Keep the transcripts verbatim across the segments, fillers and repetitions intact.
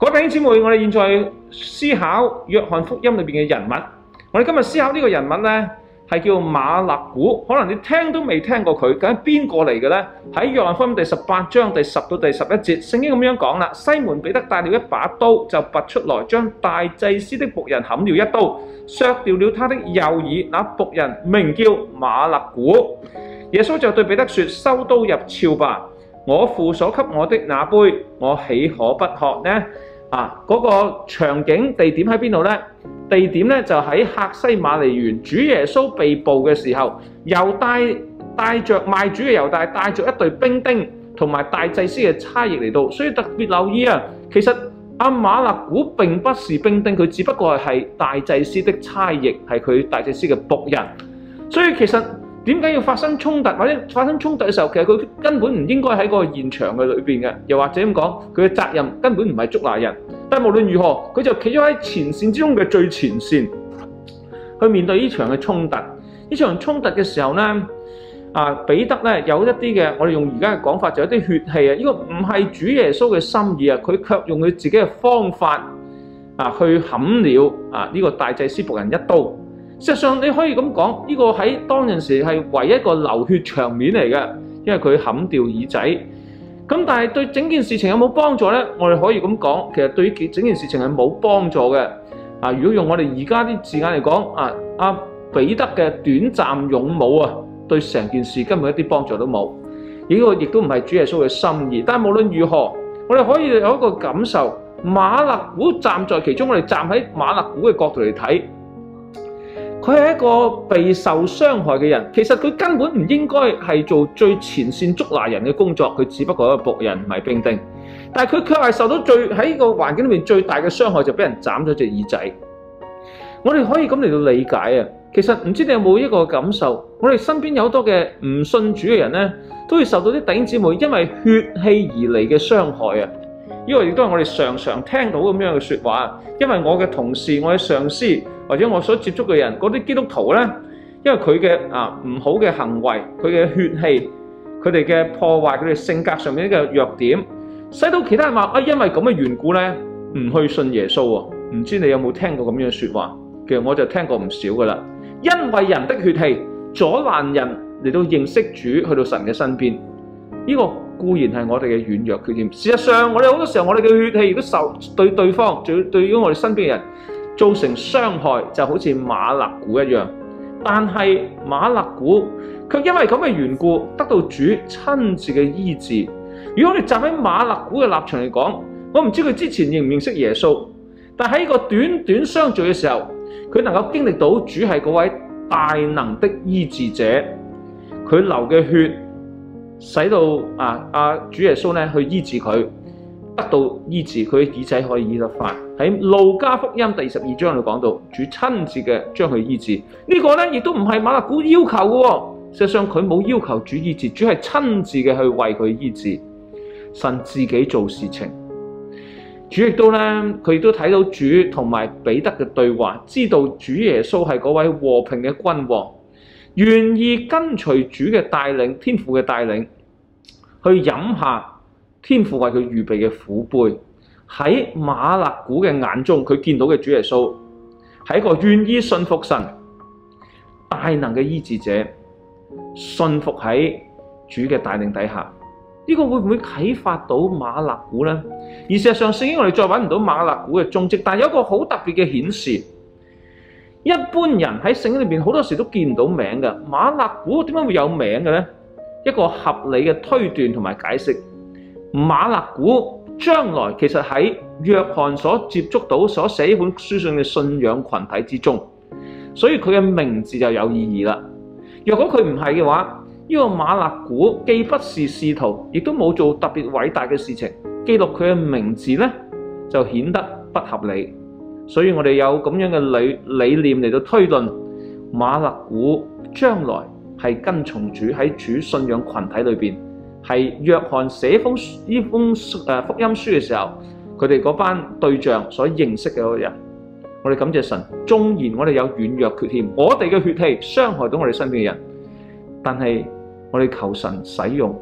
各位弟兄姊妹，我哋現在思考約翰福音裏邊嘅人物。我哋今日思考呢個人物呢，係叫馬勒古。可能你聽都未聽過佢，究竟邊個嚟嘅呢？喺約翰福音第十八章第十到第十一節，聖經咁樣講啦：西門彼得帶了一把刀，就拔出來，將大祭司的僕人砍了一刀，削掉了他的右耳。那僕人名叫馬勒古。耶穌就對彼得說：收刀入鞘吧。我父所給我的那杯，我豈可不喝呢？啊，嗰、那個場景地點喺邊度呢？地點咧就喺客西馬尼園，主耶穌被捕嘅時候，猶大帶着賣主嘅猶大帶着一隊兵丁同埋大祭司嘅差役嚟到，所以特別留意啊。其實阿馬勒古並不是兵丁，佢只不過係大祭司的差役，係佢大祭司嘅僕人。所以其實點解要發生衝突或者發生衝突嘅時候，其實佢根本唔應該喺個現場嘅裏邊嘅，又或者咁講，佢嘅責任根本唔係捉拿人。但無論如何，佢就企咗喺前線之中嘅最前線，去面對呢場嘅衝突。呢場衝突嘅時候呢，啊彼得咧有一啲嘅，我哋用而家嘅講法就有啲血氣啊！呢個唔係主耶穌嘅心意啊，佢卻用佢自己嘅方法啊去砍了啊呢個大祭司僕人一刀。事實上你可以咁講，呢個喺當陣時係唯一一個流血場面嚟嘅，因為佢砍掉耳仔。咁但係對整件事情有冇幫助呢？我哋可以咁講，其實對於整件事情係冇幫助嘅。啊，如果用我哋而家啲字眼嚟講，啊阿彼得嘅短暫勇武啊，對成件事根本一啲幫助都冇。呢個亦都唔係主耶穌嘅心意。但係無論如何，我哋可以有一個感受，馬勒古站在其中，我哋站喺馬勒古嘅角度嚟睇。佢係一個備受傷害嘅人，其實佢根本唔應該係做最前線捉拿人嘅工作，佢只不過係一個僕人，唔係兵丁。但係佢卻係受到最喺個環境裏面最大嘅傷害，就俾人斬咗隻耳仔。我哋可以咁嚟到理解啊。其實唔知你有冇一個感受，我哋身邊有好多嘅唔信主嘅人呢，都會受到啲弟兄姊妹因為血氣而嚟嘅傷害啊。呢個亦都係我哋常常聽到咁樣嘅說話。因為我嘅同事、我嘅上司或者我所接觸嘅人，嗰啲基督徒呢，因為佢嘅啊唔好嘅行為、佢嘅血氣、佢哋嘅破壞、佢哋性格上面嘅弱點，使到其他人話啊，因為咁嘅緣故呢，唔去信耶穌喎。唔知你有冇聽過咁樣嘅說話？其實我就聽過唔少噶啦。因為人的血氣阻攔人嚟到認識主，去到神嘅身邊，呢個固然係我哋嘅軟弱缺點。事實上，我哋好多時候我哋嘅血氣亦都受對對方，對對於我哋身邊嘅人造成傷害，就好似馬勒古一樣。但係馬勒古卻因為咁嘅緣故，得到主親自嘅醫治。如果我哋站喺馬勒古嘅立場嚟講，我唔知佢之前認唔認識耶穌，但喺個短短相聚嘅時候，佢能夠經歷到主係嗰位大能的醫治者，佢流嘅血使到啊啊主耶穌咧去醫治佢，得到醫治，佢耳仔可以醫得返。喺路加福音第二十二章度講到，主親自嘅將佢醫治。呢、這個咧亦都唔係馬勒古要求嘅喎，事實上佢冇要求主醫治，主係親自嘅去為佢醫治。神自己做事情。主亦都咧，佢亦都睇到主同埋彼得嘅對話，知道主耶穌係嗰位和平嘅君王，願意跟隨主嘅帶領，天父嘅帶領，去飲下天父為佢預備嘅苦杯。喺馬勒古嘅眼中，佢見到嘅主耶穌係一個願意信服神、大能嘅醫治者，信服喺主嘅帶領底下。呢個會唔會啟發到馬勒古呢？而事實上，聖經我哋再揾唔到馬勒古嘅蹤跡，但係有一個好特別嘅顯示，一般人喺聖經裏邊好多時都見唔到名嘅。馬勒古點解會有名嘅呢？一個合理嘅推斷同埋解釋，馬勒古將來其實喺約翰所接觸到、所寫呢本書信嘅信仰群體之中，所以佢嘅名字就有意義啦。若果佢唔係嘅話，呢個馬勒古既不是使徒，亦都冇做特別偉大嘅事情，記錄佢嘅名字呢，就顯得不合理。所以我哋有咁樣嘅理理念嚟到推論，馬勒古將來係跟從主，喺主信仰群體裏邊，係約翰寫封呢封誒福音書嘅時候，佢哋嗰班對象所認識嘅嗰個人。我哋感謝神，縱然我哋有軟弱缺陷，我哋嘅血氣傷害到我哋身邊嘅人，但係我哋求神使用，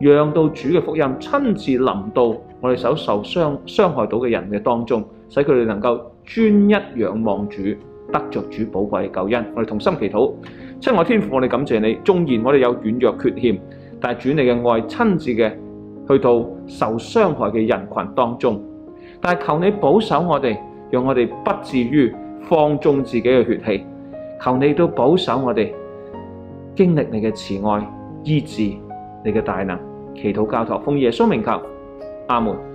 讓到主嘅福音親自臨到我哋所受傷傷害到嘅人嘅當中，使佢哋能夠專一仰望主，得着主寶貴嘅救恩。我哋同心祈禱。親愛天父，我哋感謝你，縱然我哋有軟弱缺陷，但係主你嘅愛親自嘅去到受傷害嘅人群當中，但係求你保守我哋，讓我哋不至於放縱自己嘅血氣。求你都保守我哋經歷你嘅慈愛醫治，你嘅大能。祈禱交託奉耶穌名求，阿門。